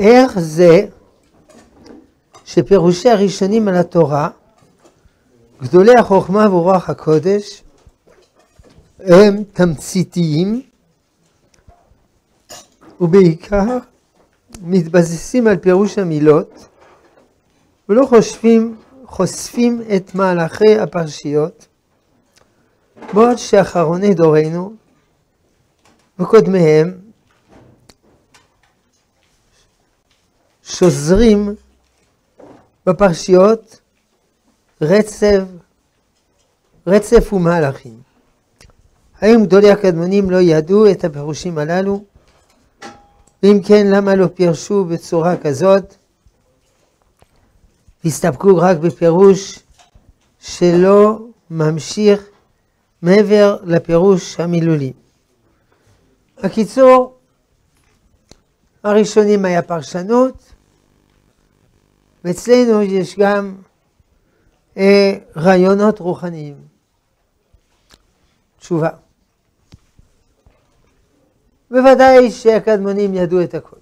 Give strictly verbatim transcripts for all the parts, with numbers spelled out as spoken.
איך זה שפירושי הראשונים על התורה, גדולי החוכמה ורוח הקודש, הם תמציתיים, ובעיקר מתבססים על פירוש המילות, ולא חושבים, חושפים את מהלכי הפרשיות, בעוד שאחרוני דורנו וקודמיהם שוזרים בפרשיות רצף, רצף ומהלכים. האם גדולי הקדמונים לא ידעו את הפירושים הללו? ואם כן, למה לא פירשו בצורה כזאת? הסתפקו רק בפירוש שלא ממשיך מעבר לפירוש המילולי. בקיצור, הראשונים היה פרשנות, ואצלנו יש גם אה, רעיונות רוחניים. תשובה. בוודאי שהקדמונים ידעו את הכל.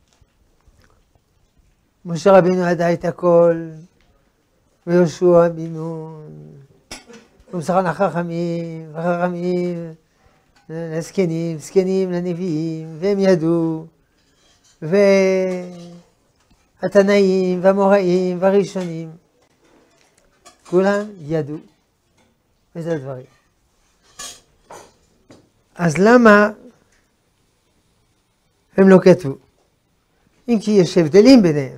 משה רבינו ידע את הכל, ויהושע בן נון, ומסכן החכמים, וחכמים לזקנים, זקנים לנביאים, והם ידעו, והתנאים, והמוראים, והראשונים, כולם ידעו את הדברים. אז למה הם לא כתבו? אם כי יש הבדלים ביניהם.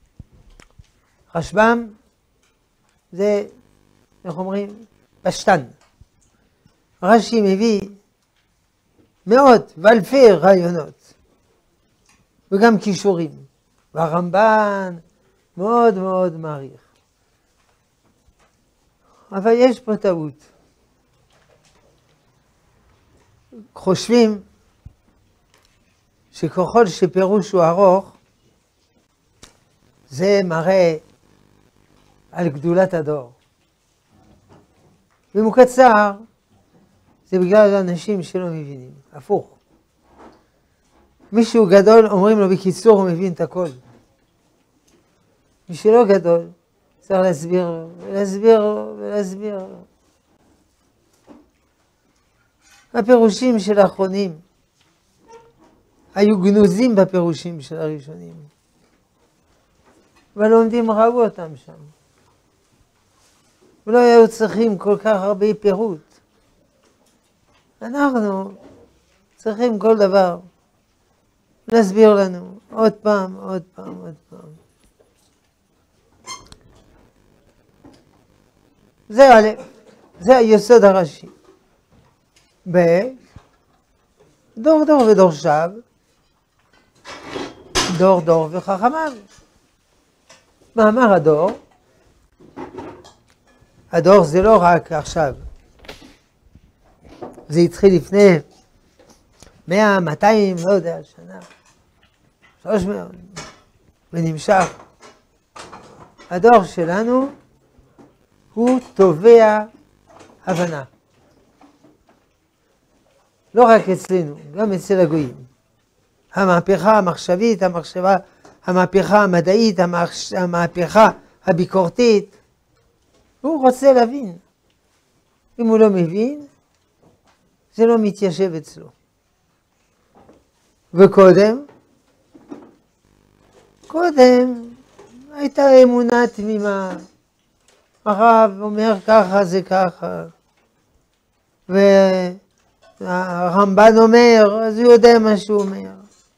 רשב"ם זה, איך אומרים, פשטן. רש"י מביא מאות ואלפי רעיונות, וגם קישורים, והרמב"ן מאוד מאוד מעריך. אבל יש פה טעות. חושבים שככל שפירוש הוא ארוך, זה מראה על גדולת הדור. ואם הוא קצר, זה בגלל אנשים שלא מבינים. הפוך. מישהו גדול, אומרים לו בקיצור, הוא מבין את הכל. מי שלא גדול, צריך להסביר, ולהסביר, ולהסביר. הפירושים של האחרונים היו גנוזים בפירושים של הראשונים. והלומדים ראו אותם שם. ולא היו צריכים כל כך הרבה פירוט. אנחנו צריכים כל דבר להסביר לנו עוד פעם, עוד פעם, עוד פעם. זה א', זה היסוד הראשי. ב', דור דור ודורשיו, דור דור וחכמיו. מאמר הדור, הדור זה לא רק עכשיו, זה התחיל לפני מאה, מאתיים, לא יודע, שנה, שלוש מאות, ונמשך. הדור שלנו הוא תובע הבנה. לא רק אצלנו, גם אצל הגויים. המהפכה המחשבית, המחשבה, המהפכה המדעית, המהפכה הביקורתית, הוא רוצה להבין. אם הוא לא מבין, זה לא מתיישב אצלו. וקודם, קודם הייתה אמונה תמימה. הרב אומר ככה זה ככה. והרמב"ן אומר, אז הוא יודע מה שהוא אומר.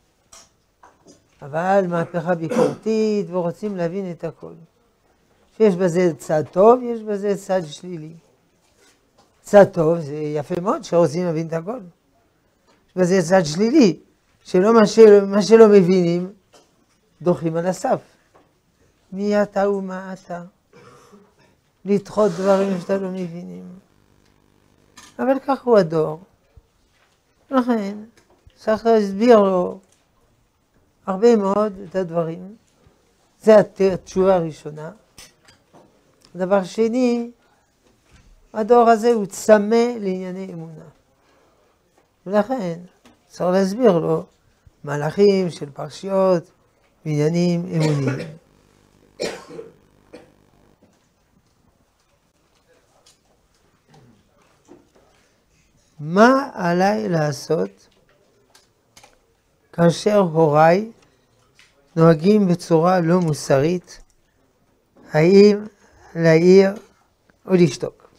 אבל מהפכה ביקורתית, ורוצים להבין את הכל. שיש בזה צד טוב, יש בזה צד שלילי. צד טוב, זה יפה מאוד שרוצים להבין את הכל. יש בזה צד שלילי, שלא מה, של, מה שלא מבינים, דוחים על הסף. מי אתה ומה אתה? לדחות דברים שאתה לא מבינים. אבל כך הוא הדור. לכן, צריך להסביר לו הרבה מאוד את הדברים. זה התשובה הראשונה. דבר שני, הדור הזה הוא צמא לענייני אמונה. ולכן, צריך להסביר לו מהלכים של פרשיות, בעניינים אמוניים. מה עליי לעשות כאשר הוריי נוהגים בצורה לא מוסרית? האם להעיר או לשתוק?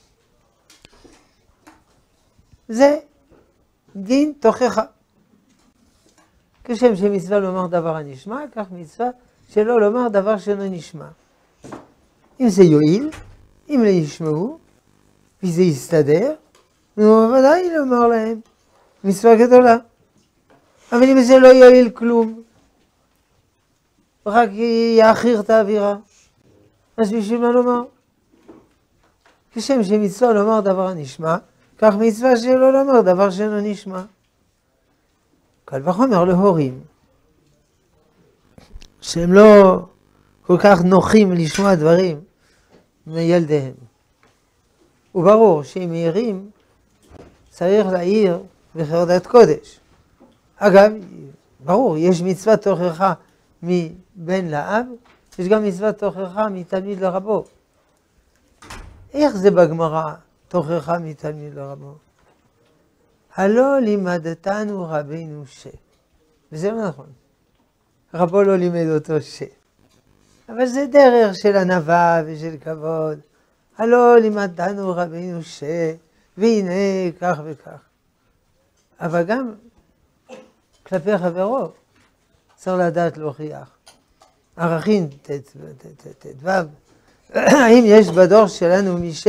זה דין תוכחה. כשם שמצווה לומר דבר הנשמע, כך מצווה שלא לומר דבר שאינו נשמע. אם זה יועיל, אם לא ישמעו, וזה יסתדר, נו, ודאי לומר להם, מצווה גדולה. אבל אם זה לא יועיל כלום, רק יאחיר את האווירה, אז בשביל מה לומר? כשם שמצווה לומר דבר הנשמע, כך מצווה שלא לומר דבר שאינו נשמע. קל וחומר להורים, שהם לא כל כך נוחים לשמוע דברים מילדיהם. וברור שאם מעירים, צריך להעיר בחרדת קודש. אגב, ברור, יש מצוות תוכחה מבן לאב, יש גם מצוות תוכחה מתלמיד לרבו. איך זה בגמרא תוכחה מתלמיד לרבו? הלא לימדתנו רבינו ש. וזה לא נכון. רבו לא לימד אותו ש. אבל זה דרך של ענווה ושל כבוד. הלא לימדתנו רבינו ש. והנה כך וכך. אבל גם כלפי חברו צריך לדעת להוכיח. ערכין תדבב. האם יש בדור שלנו מי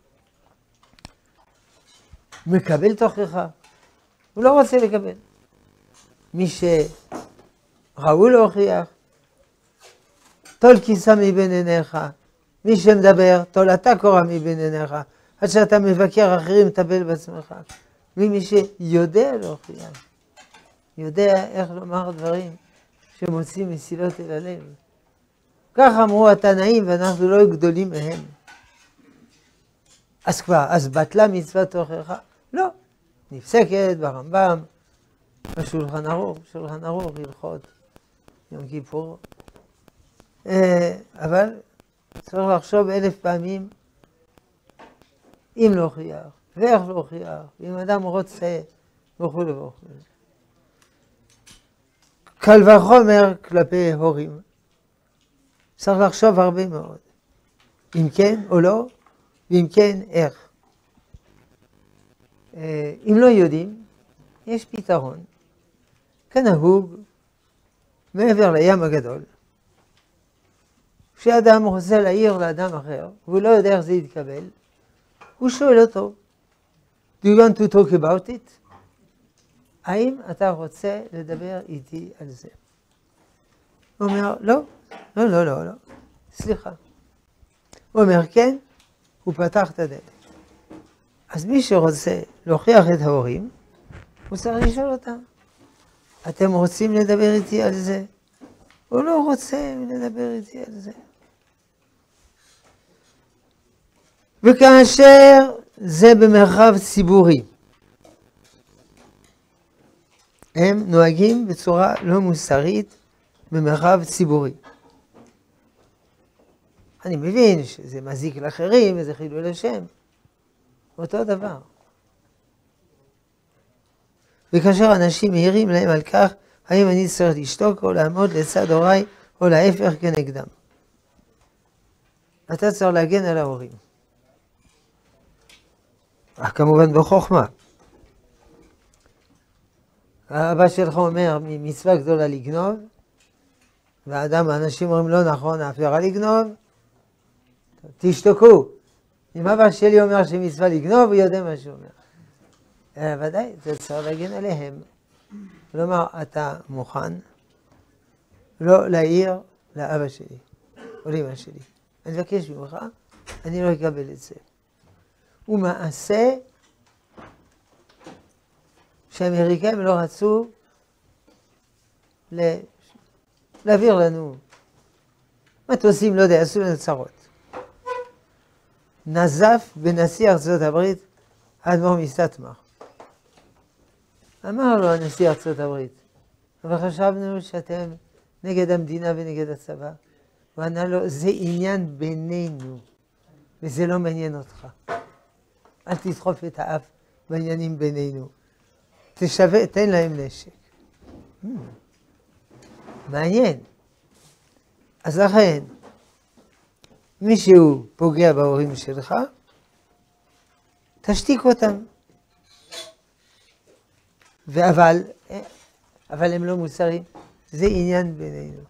שמקבל תוכחה? הוא לא רוצה לקבל. מי שראו להוכיח, תול כיסא מבין עיניך. מי שמדבר, תול אתה קורא מבין עיניך. עד שאתה מבקר אחרים, תבל בעצמך. ומי שיודע להוכיח, יודע איך לומר דברים שמוצאים מסילות אל הלב. כך אמרו התנאים, ואנחנו לא גדולים מהם. אז כבר, אז בטלה מצוות תוכחה? לא. נפסקת ברמב"ם, בשולחן ערוך, שולחן ערוך, הלכות יום כיפור. אבל צריך לחשוב אלף פעמים אם להוכיח, ואיך להוכיח, אם אדם רוצה, וכו' וכו'. קל וחומר כלפי הורים. צריך לחשוב הרבה מאוד. אם כן או לא, ואם כן, איך. אם לא יודעים, יש פתרון. כנהוג, מעבר לים הגדול. כשאדם רוצה להעיר לאדם אחר, והוא לא יודע איך זה יתקבל, הוא שואל אותו, Do you want to talk about it? האם אתה רוצה לדבר איתי על זה? הוא אומר, לא, לא, לא, לא, לא, סליחה. הוא אומר, כן, הוא פתח את הדלת. אז מי שרוצה להוכיח את ההורים, הוא צריך לשאול אותם, אתם רוצים לדבר איתי על זה? הוא לא רוצה לדבר איתי על זה. וכאשר זה במרחב ציבורי, הם נוהגים בצורה לא מוסרית במרחב ציבורי. אני מבין שזה מזיק לאחרים וזה חילול השם. אותו דבר. וכאשר אנשים מעירים להם על כך, האם אני צריך לשתוק או לעמוד לצד הוריי או להפך כנגדם. אתה צריך להגן על ההורים. אך כמובן בחוכמה. האבא שלך אומר מצווה גדולה לגנוב, והאדם, האנשים אומרים לא נכון, עבירה לגנוב, תשתקו. אם אבא שלי אומר שמצווה לגנוב, הוא יודע מה שהוא אומר. ודאי, זה צריך להגן עליהם. כלומר, אתה מוכן לא להעיר לאבא שלי, או לאמא שלי. אני מבקש ממך, אני לא אקבל את זה. ומעשה שהאמריקאים לא רצו להעביר לנו מטוסים, לא יודע, עשו לנו צרות. נזף בנשיא ארצות הברית, האדמו"ר מסטמר. אמר לו הנשיא ארצות הברית, אבל חשבנו שאתם נגד המדינה ונגד הצבא. הוא ענה לו, זה עניין בינינו, וזה לא מעניין אותך. אל תדחוף את האף בעניינים בינינו. תשווה, תן להם נשק. Hmm. מעניין. אז לכן, מישהו פוגע בהורים שלך, תשתיק אותם. ואבל, אבל הם לא מוסריים. זה עניין בינינו.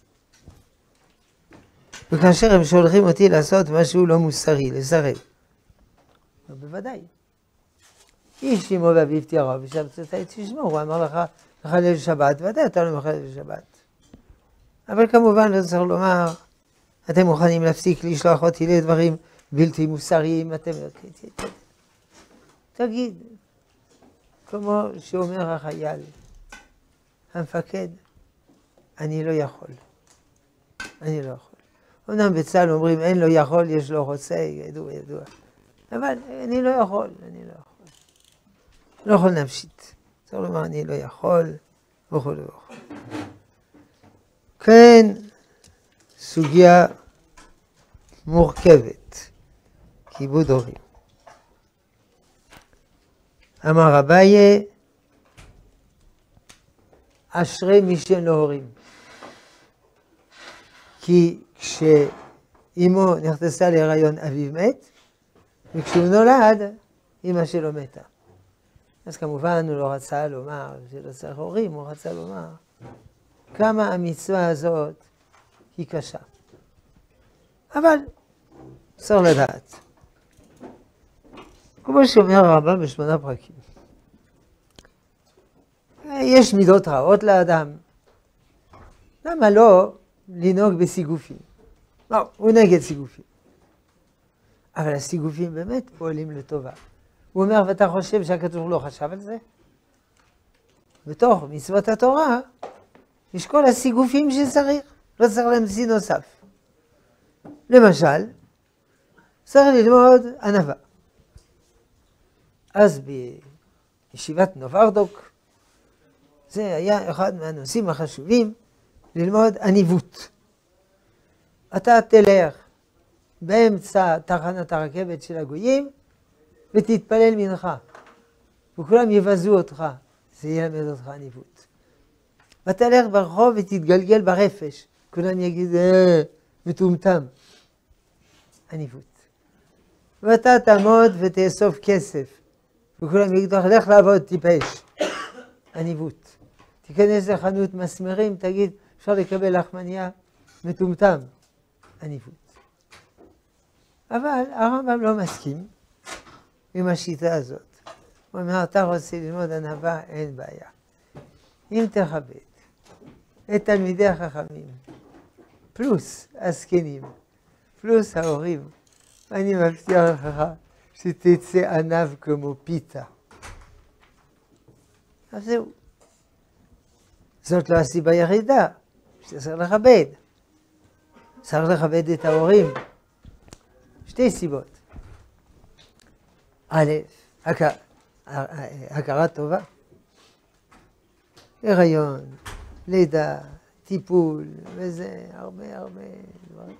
וכאשר הם שולחים אותי לעשות משהו לא מוסרי, לסרב. בוודאי. איש אמו ואביו תיארה, ושבתותי תשמעו, הוא אמר לך, לחלל שבת, ודאי אתה לא מחלל שבת. אבל כמובן לא צריך לומר, אתם מוכנים להפסיק לשלוח אותי לדברים בלתי מוסריים, אתם... תגיד, כמו שאומר החייל, המפקד, אני לא יכול. אני לא יכול. אמנם בצה"ל אומרים, אין לו יכול, יש לו רוצה, ידוע, ידוע. אבל אני לא יכול, אני לא יכול. לא יכול נפשית. צריך לומר, אני לא יכול, וכו' וכו'. כן, סוגיה מורכבת, כיבוד הורים. אמר אביי, אשרי מי שאין לו הורים. כי כשאימו נכנסה להיריון אביו מת, וכשהוא נולד, אמא שלו מתה. אז כמובן הוא לא רצה לומר שלא צריך הורים, הוא רצה לומר כמה המצווה הזאת היא קשה. אבל צריך לדעת. כמו שאומר הרמב"ם בשמונה פרקים. יש מידות רעות לאדם. למה לא לנהוג בסיגופים? לא, הוא נגד סיגופים. אבל הסיגופים באמת פועלים לטובה. הוא אומר, ואתה חושב שהכתוב לא חשב על זה? בתוך מצוות התורה, יש כל הסיגופים שצריך. לא צריך להמציא נוסף. למשל, צריך ללמוד ענווה. אז בישיבת נוברדוק, זה היה אחד מהנושאים החשובים, ללמוד עניבות. אתה תלך באמצע תחנת הרכבת של הגויים, ותתפלל מנחה. וכולם יבזו אותך, זה ילמד אותך עניבות. ותלך ברחוב ותתגלגל ברפש, כולם יגידו, אה, מטומטם. עניבות. ואתה תעמוד ותאסוף כסף, וכולם יגידו לך, לך לעבוד, טיפש. עניבות. תיכנס לחנות מסמרים, תגיד, אפשר לקבל לחמניה, מטומטם. עניבות. אבל הרמב"ם לא מסכים עם השיטה הזאת. הוא אומר, אתה רוצה ללמוד ענווה, אין בעיה. אם תכבד את תלמידי החכמים, פלוס הזקנים, פלוס ההורים, אני מבטיח לך שתצא ענב כמו פיתה. אז זהו. זאת לא הסיבה היחידה, שצריך לכבד. צריך לכבד את ההורים. שתי סיבות. א', הכרה טובה. הריון, לידה, טיפול, וזה הרבה הרבה דברים.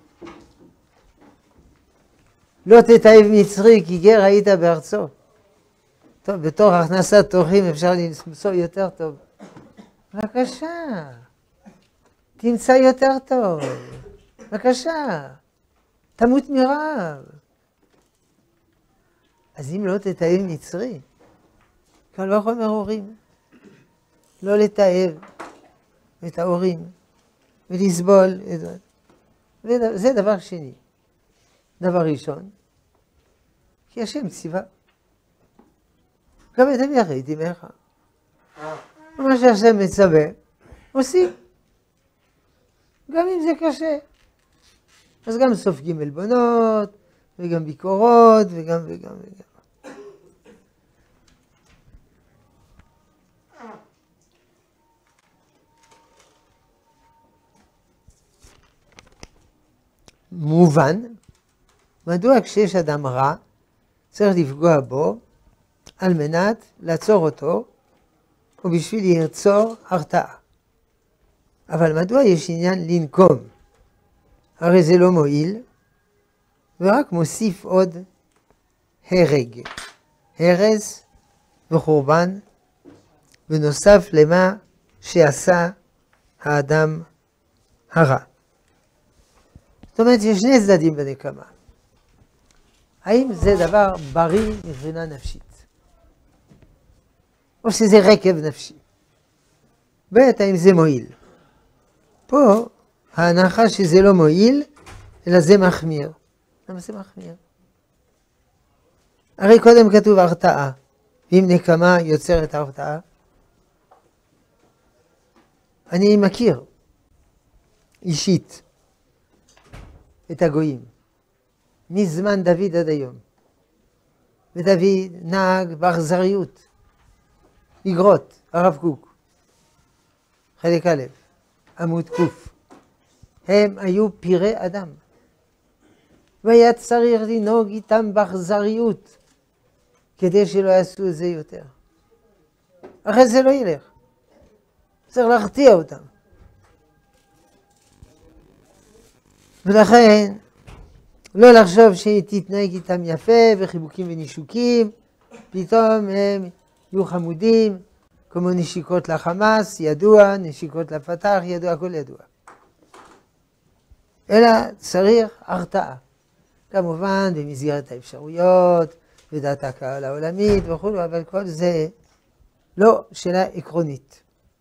לא תתעב מצרי כי גר היית בארצו. טוב, בתור הכנסת אורחים אפשר למצוא יותר טוב. בבקשה, תמצא יותר טוב. בבקשה, תמות מרעב. אז אם לא תתעב מצרי, כאן לא יכול מההורים. לא לתעב את ההורים ולסבול את זה. זה דבר שני. דבר ראשון, כי השם ציווה. גם אתם יחד עמך. מה שהשם מצווה, עושים. גם אם זה קשה. אז גם סופגים עלבונות, וגם ביקורות, וגם וגם וגם. מובן, מדוע כשיש אדם רע, צריך לפגוע בו, על מנת לעצור אותו, ובשביל ליצור הרתעה. אבל מדוע יש עניין לנקום? הרי זה לא מועיל, ורק מוסיף עוד הרג, הרס וחורבן, בנוסף למה שעשה האדם הרע. זאת אומרת, יש שני צדדים בנקמה. האם זה דבר בריא מבחינה נפשית? או שזה רקב נפשי? ב' האם זה מועיל? פה ההנחה שזה לא מועיל, אלא זה מחמיר. למה זה מחמיר? הרי קודם כתוב הרתעה. ואם נקמה יוצרת הרתעה, אני מכיר אישית את הגויים, מזמן דוד עד היום. ודוד נהג באכזריות, איגרות, הרב קוק, חלק א', עמוד קוף. הם היו פירי אדם. והיה צריך לנהוג איתם באכזריות, כדי שלא יעשו את זה יותר. אחרי זה לא ילך. צריך להרתיע אותם. ולכן, לא לחשוב שתתנהג איתם יפה, וחיבוקים ונישוקים, פתאום הם יהיו חמודים, כמו נשיקות לחמאס, ידוע, נשיקות לפתח, ידוע, הכל ידוע. אלא צריך הרתעה. כמובן, במסגרת האפשרויות, ודעת הקהל העולמית וכו', אבל כל זה לא שאלה עקרונית.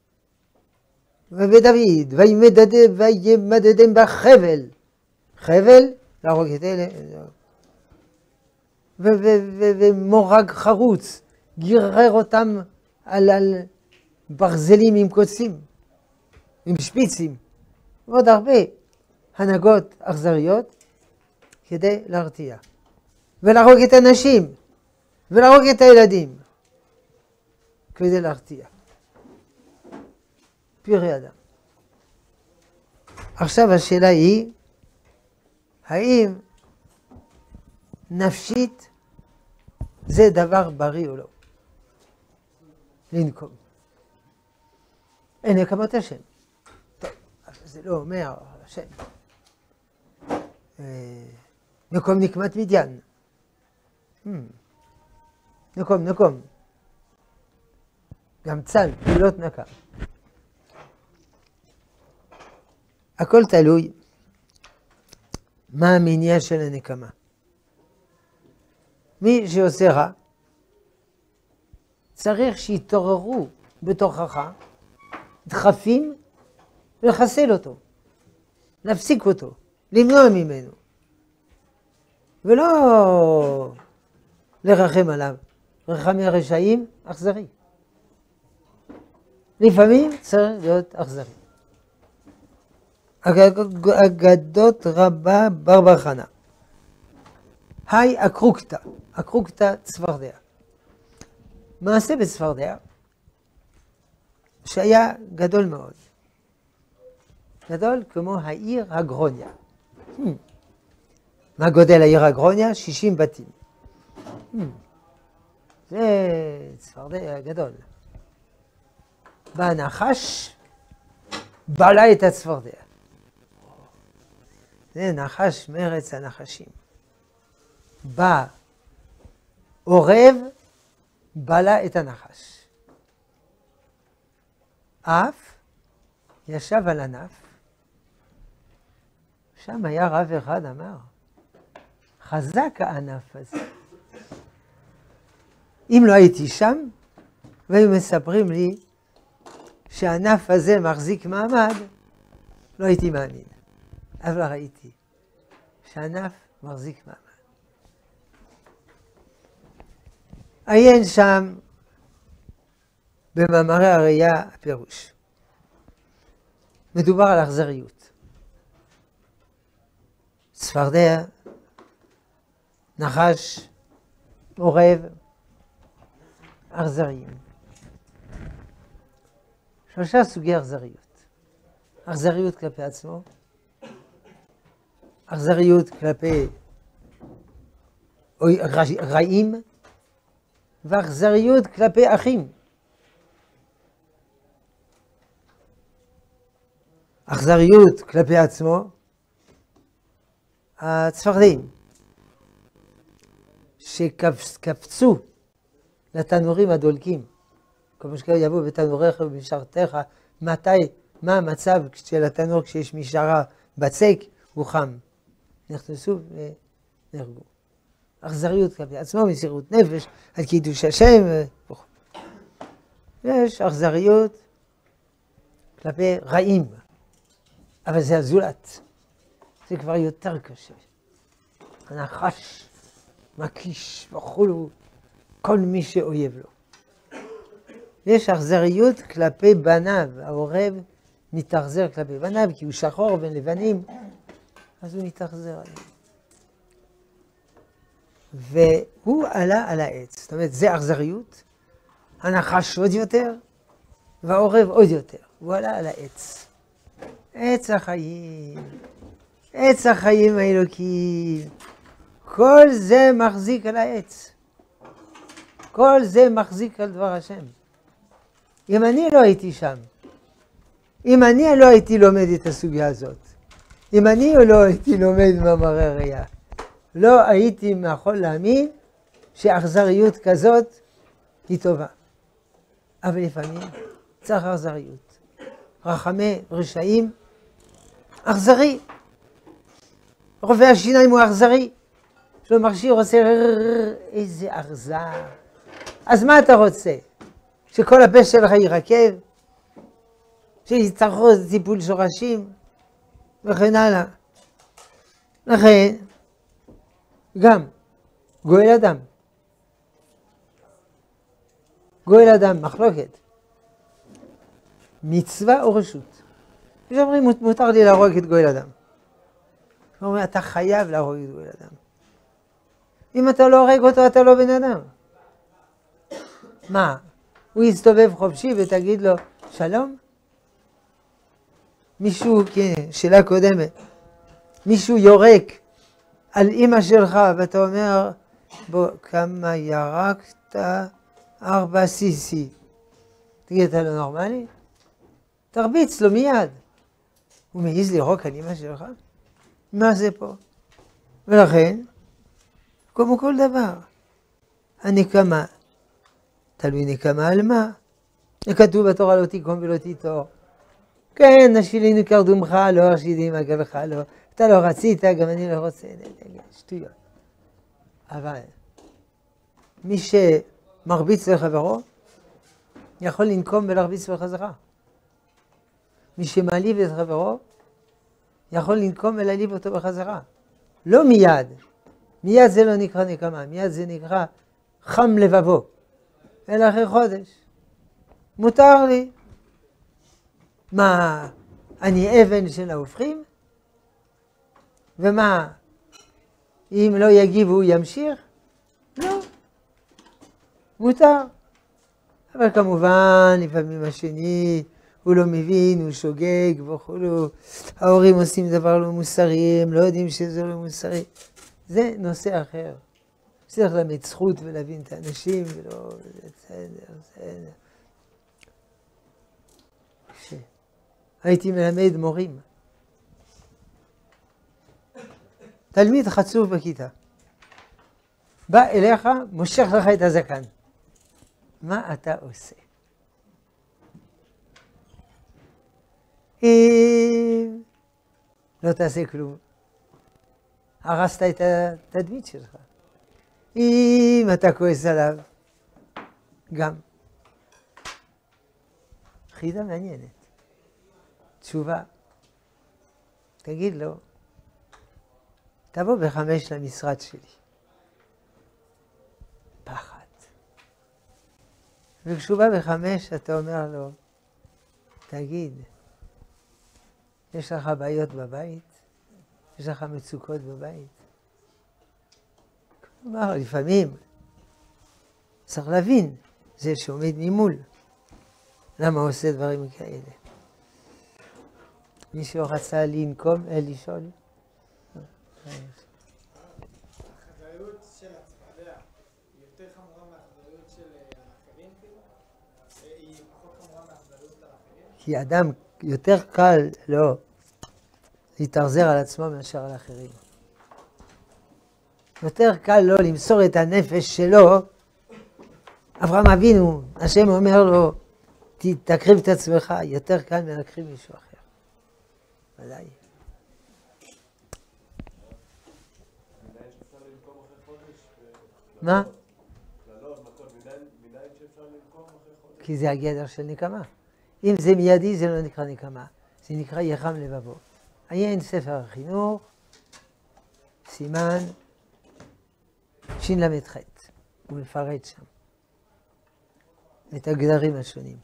ובדוד, וימדדם בחבל, חבל, להרוג את אלה, ומורג חרוץ, גירר אותם על, על ברזלים עם קוצים, עם שפיצים, ועוד הרבה הנהגות אכזריות כדי להרתיע. ולהרוג את הנשים, ולהרוג את הילדים, כדי להרתיע. פירי אדם. עכשיו השאלה היא, האם נפשית זה דבר בריא או לא? לנקום. אין נקמות השם. טוב, זה לא אומר השם. נקום נקמת מדיין. נקום, נקום. גם צל, פעולות נקם. הכל תלוי מה המניע של הנקמה. מי שעושה רע, צריך שיתעוררו בתוכך דחפים ולחסל אותו, להפסיק אותו, למנוע ממנו, ולא לרחם עליו. רחמי הרשעים אכזרי. לפעמים צריך להיות אכזרי. אגדות רבה ברבר חנה. היי אקרוקתא, אקרוקתא צפרדע. מעשה בצפרדע שהיה גדול מאוד. גדול כמו העיר הגרוניה. מה גודל העיר הגרוניה? שישים בתים. זה צפרדע גדול. בא הנחש, בלע את הצפרדע. זה נחש מרץ הנחשים. בא עורב, בלע את הנחש. אף ישב על ענף, שם היה רב אחד אמר, חזק הענף הזה. אם לא הייתי שם, והיו מספרים לי שהענף הזה מחזיק מעמד, לא הייתי מאמין. אבל ראיתי שהענף מחזיק מעמד. עיין שם במאמרי הראייה הפירוש. מדובר על אכזריות. צפרדע, נחש, עורב, אכזריים. שלושה סוגי אכזריות. אכזריות כלפי עצמו, אכזריות כלפי רעים, ואכזריות כלפי אחים. אכזריות כלפי עצמו, הצפרדעים שקפצו לתנורים הדולקים, כמו שכאלה יבואו בתנוריך ובמשרתך, מתי, מה המצב של התנור כשיש משרה בצק, הוא חם. נכנסו ונהרגו. אכזריות כלפי עצמו, מסירות נפש, על קידוש השם וכו'. יש אכזריות כלפי רעים, אבל זה הזולת. זה כבר יותר קשה. הנחש, מקיש וכולו, כל מי שאויב לו. יש אכזריות כלפי בניו, העורב מתאכזר כלפי בניו, כי הוא שחור בין לבנים, אז הוא מתאכזר עליהם. והוא עלה על העץ, זאת אומרת, זה אכזריות, הנחש עוד יותר, והעורב עוד יותר. הוא עלה על העץ. עץ החיים, עץ החיים האלוקיים, כל זה מחזיק על העץ. כל זה מחזיק על דבר השם. אם אני לא הייתי שם, אם אני לא הייתי לומד את הסוגיה הזאת, אם אני לא הייתי לומד מאמרי ראייה, לא הייתי יכול להאמין שאכזריות כזאת היא טובה. אבל לפעמים צריך אכזריות. רחמי רשעים, אכזרי. רופא השיניים הוא אכזרי. יש לו מכשיר עושה איזה אכזר. אז מה אתה רוצה? שכל הפה שלך יירקב? שיצטרכו טיפול שורשים? וכן הלאה. לכן, גם גואל אדם. גואל אדם, מחלוקת. מצווה או רשות? יש אומרים, מותר לי להרוג את גואל אדם. הוא אומר, אתה חייב להרוג את גואל אדם. אם אתה לא הורג אותו, אתה לא בן אדם. מה? הוא יסתובב חופשי ותגיד לו, שלום? מישהו, כן, שאלה קודמת, מישהו יורק על אמא שלך ואתה אומר, בוא, כמה ירקת? ארבע סי-סי. תגיד, אתה לא נורמלי? תרביץ לו מיד. הוא מעיז לירוק על אמא שלך? מה זה פה? ולכן, כמו כל דבר, הנקמה, תלוי נקמה על מה? כתוב בתורה לא תיקום ולא תיטור. כן, נשילינו קרדומך, לא ארשידים עגלך, לא. אתה לא רצית, גם אני לא רוצה, שטויות. אבל מי שמרביץ לחברו, יכול לנקום ולהרביץ בחזרה. מי שמעליב את חברו, יכול לנקום ולהעליב אותו בחזרה. לא מיד. מיד זה לא נקרא נקמה, מיד זה נקרא חם לבבו. אלא אחרי חודש. מותר לי. מה, אני אבן של ההופכים? ומה, אם לא יגיב הוא ימשיך? לא. מותר. אבל כמובן, לפעמים השני, הוא לא מבין, הוא שוגג וכולו. ההורים עושים דבר לא מוסרי, הם לא יודעים שזה לא מוסרי. זה נושא אחר. צריך ללמד זכות ולהבין את האנשים, ולא, בסדר, בסדר. הייתי מלמד מורים. תלמיד חצוף בכיתה. בא אליך, מושך לך את הזקן. מה אתה עושה? אם לא תעשה כלום, הרסת את התדמית שלך. אם אתה כועס עליו, גם. חידה מעניינת. תשובה. תגיד לו, תבוא בחמש למשרד שלי. פחד. וכשהוא בא בחמש, אתה אומר לו, תגיד, יש לך בעיות בבית? יש לך מצוקות בבית? כלומר, לפעמים צריך להבין, זה שעומד ממול. למה הוא עושה דברים כאלה? מישהו רצה לנקום, אה, לשאול? האכזריות של הצפרדע היא יותר חמורה מהאכזריות של האחרים? היא פחות חמורה מהאכזריות על האחרים? כי אדם, יותר קל לא להתאכזר על עצמו מאשר על אחרים. יותר קל לו למסור את הנפש שלו. אברהם אבינו, השם אומר לו, תקריב את עצמך, יותר קל מלקריב מישהו אחר. ודאי. מה? כי זה הגדר של נקמה. אם זה מיידי זה לא נקרא נקמה, זה נקרא יחם לבבו. עיין ספר החינוך, סימן שין למד ח', הוא מפרט שם את הגדרים השונים.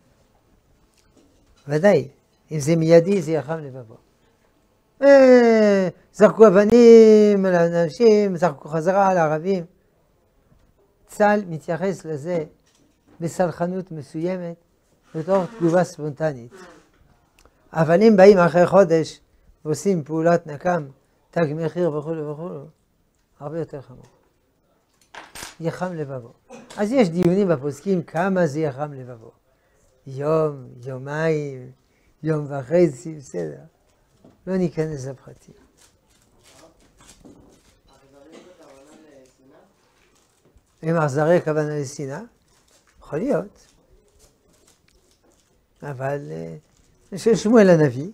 ודאי, אם זה מיידי זה יחם לבבו. אה, זרקו אבנים על האנשים, זרקו חזרה על הערבים. צה"ל מתייחס לזה בסלחנות מסוימת, בתור תגובה ספונטנית. אבל אם באים אחרי חודש ועושים פעולת נקם, תג מחיר וכו' וכו', הרבה יותר חמור. יחם לבבו. אז יש דיונים בפוסקים כמה זה יחם לבבו. יום, יומיים, יום וחצי, בסדר. לא ניכנס לפרטים. הם אכזרי כוונה לשנאה? יכול להיות. אבל של שמואל הנביא,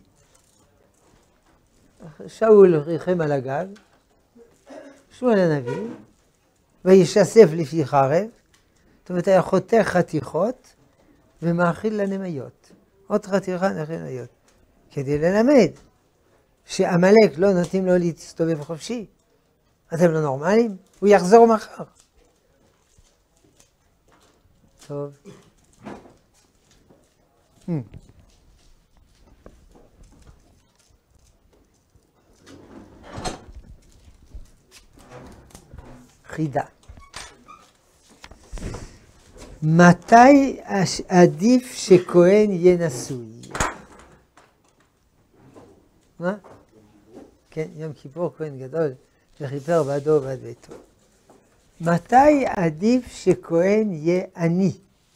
שאול ריחם על הגב, שמואל הנביא, וישסף לפי חרב, זאת אומרת היה חותך חתיכות ומאכיל לנמיות. עוד חתיכה נאכיל לנמיות. כדי ללמד שעמלק לא נותנים לו להסתובב חופשי. אתם לא נורמליים? הוא יחזור מחר. טוב. Hmm. חידה. מתי עדיף שכהן יהיה נשוי? מה? כן, יום כיפור כהן גדול וכיפר בעדו ובעד ביתו. מתי עדיף שכהן יהיה עני?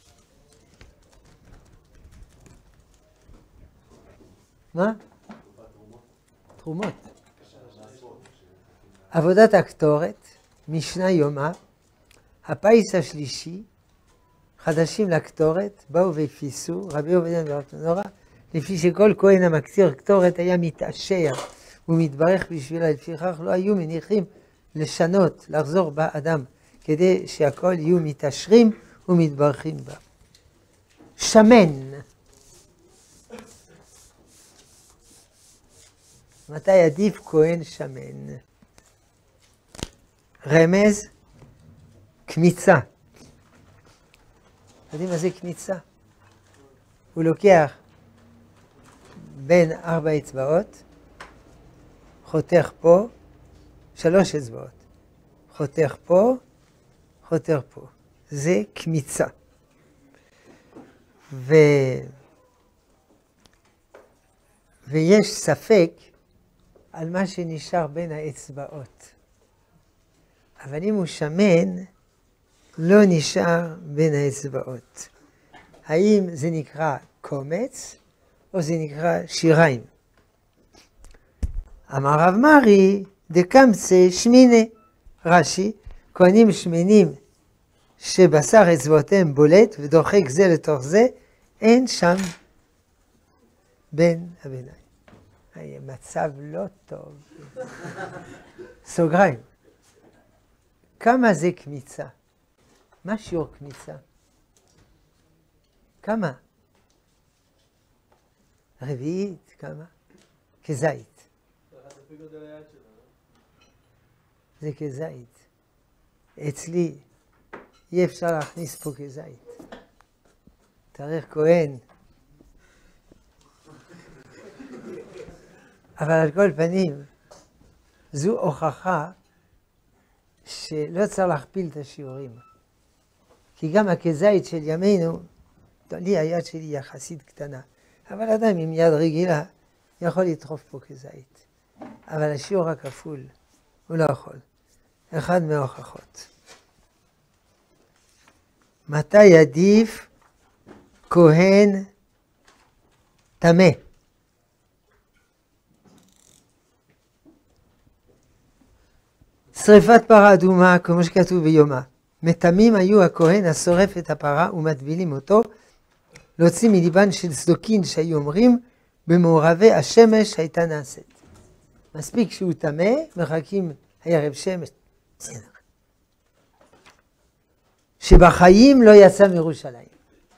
מה? תרומות. עבודת הקטורת, משנה יומא, הפיס השלישי, חדשים לקטורת, באו והפיסו, רבי עובדיה ברב תנורא, לפי שכל כהן המקטיר קטורת היה מתעשר ומתברך בשבילה, לפיכך לא היו מניחים לשנות, לחזור באדם, כדי שהכל יהיו מתעשרים ומתברכים בה. שמן. מתי עדיף כהן שמן? רמז, קמיצה. יודעים מה זה קמיצה? הוא לוקח בין ארבע אצבעות, חותך פה, שלוש אצבעות. חותך פה, חותך פה. זה קמיצה. ו... ויש ספק על מה שנשאר בין האצבעות. אבל אם הוא שמן, לא נשאר בין האצבעות. האם זה נקרא קומץ, או זה נקרא שיריים? אמר רב מרי, דקמצה שמיני. רש"י, כהנים שמנים שבשר אצבעותיהם בולט ודוחק זה לתוך זה, אין שם בין הביניים. מצב לא טוב. סוגריים. כמה זה קמיצה? מה שיעור קמיצה? כמה? רביעית, כמה? כזית. זה כזית. אצלי אי אפשר להכניס פה כזית. תאריך כהן. אבל על כל פנים, זו הוכחה שלא צריך להכפיל את השיעורים. כי גם הכזית של ימינו, לי היד שלי יחסית קטנה, אבל אדם עם יד רגילה יכול לדחוף פה כזית. אבל השיעור הכפול הוא לא יכול. אחד מההוכחות. מתי עדיף כהן טמא? שריפת פרה אדומה, כמו שכתוב ביומא. מטמאים היו הכהן השורף את הפרה ומטבילים אותו, להוציא מליבן של סדוקין שהיו אומרים, במעורבי השמש הייתה נעשית. מספיק שהוא טמא, מחכים הערב שמש. שבחיים לא יצא מירושלים.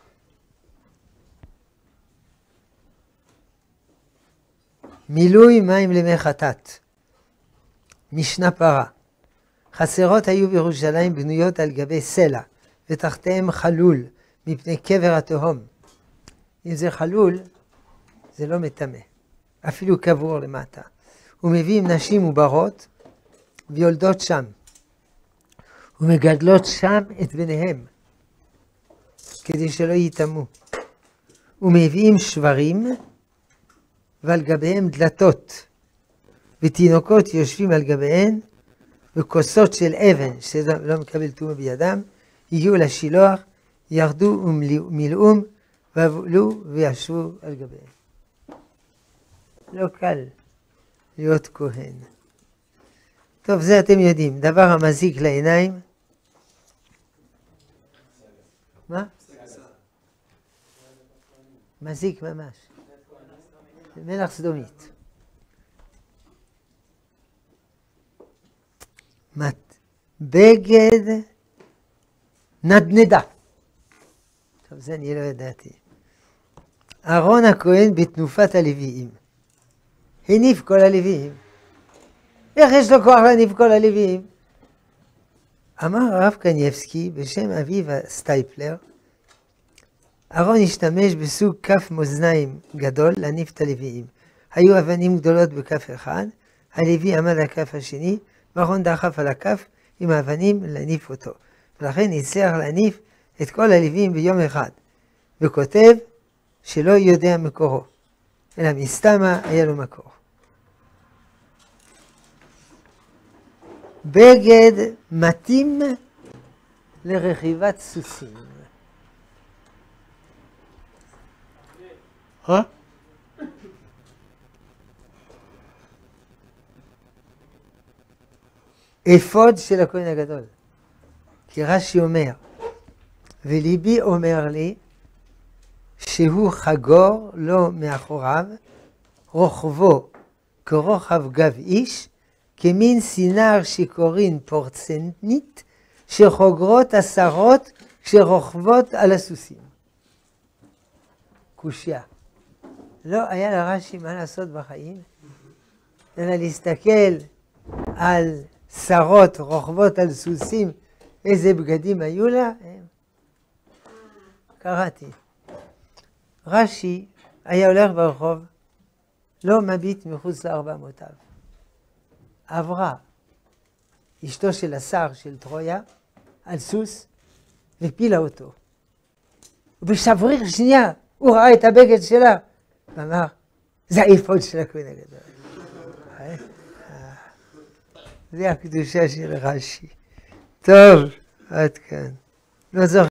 מילוי מים למי חטאת. משנה פרה. חסרות היו בירושלים בנויות על גבי סלע, ותחתיהם חלול, מפני קבר התהום. אם זה חלול, זה לא מטמא, אפילו קבור למטה. ומביאים נשים וברות, ויולדות שם, ומגדלות שם את בניהם, כדי שלא יטמאו. ומביאים שברים, ועל גביהם דלתות, ותינוקות יושבים על גביהן, וכוסות של אבן, שלא מקבל טומאה בידם, הגיעו לשילוח, ירדו ומילאום, ובלו וישבו על גביהם. לא קל להיות כהן. טוב, זה אתם יודעים, דבר המזיק לעיניים. מה? מזיק ממש. מלח סדומית. מת. בגד נדנדה. טוב, זה אני לא ידעתי. אהרון הכהן בתנופת הלוויים. הניף כל הלוויים. איך יש לו כוח להניף כל הלוויים? אמר הרב קניבסקי בשם אביו סטייפלר, אהרון השתמש בסוג כף מאזניים גדול להניף את הלוויים. היו אבנים גדולות בכף אחד, הלוי עמד על הכף השני, ואהרון דחף על הכף עם האבנים להניף אותו. ולכן הצליח להניף את כל הלוויים ביום אחד. וכותב שלא יודע מקורו, אלא מסתמה היה לו מקור. בגד מתאים לרכיבת סוסים. אה? אפוד של הכהן הגדול. כי רש"י אומר, וליבי אומר לי, שהוא חגור לו מאחוריו, רוחבו כרוחב גב איש, כמין סינר שיכורין פורצנטנית, שחוגרות עשרות שרוכבות על הסוסים. קושיה. לא היה לרש"י מה לעשות בחיים, אלא להסתכל על שרות רוכבות על סוסים, איזה בגדים היו לה. קראתי. רש"י היה הולך ברחוב, לא מביט מחוץ לארבע אמותיו. עברה אשתו של השר של טרויה על סוס ופילה אותו. ובשבריר שנייה הוא ראה את הבגד שלה ואמר, זה האפוד של הכהן הגדול. זה הקדושה של רש"י. טוב, עד כאן. לא זוכר.